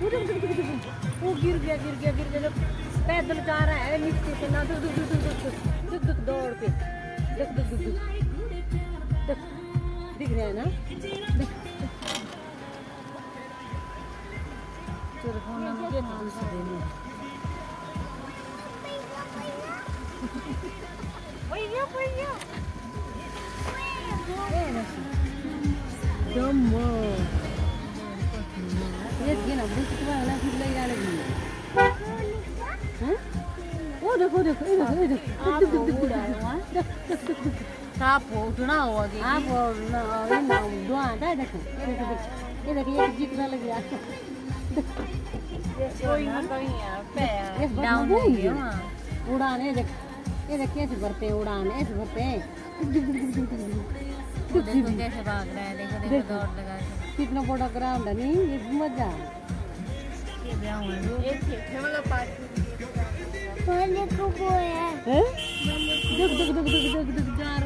वो गिर गया। पैदल जा रहा है नीचे से ना दुख दौड़ के दुख दिख रहा है ना। तेरे फोन में मुझे दूसरे देने ये ना बुक वाला फिर ले जा रही है। ओ देखो आप उठना होगा कि आप ना दुआ दे देखो ये देखिए जितना लग गया कोई नहीं है डाउन हो गया उड़ान ये देख कैसे भरते हैं उड़ान ऐसे भरते हैं। देखो कैसे भाग रहा है देखो दौड़ लगा कितना बड़ा ग्राउंड है नहीं ये मजा ये वाला पार्क देखो वो है दुख जा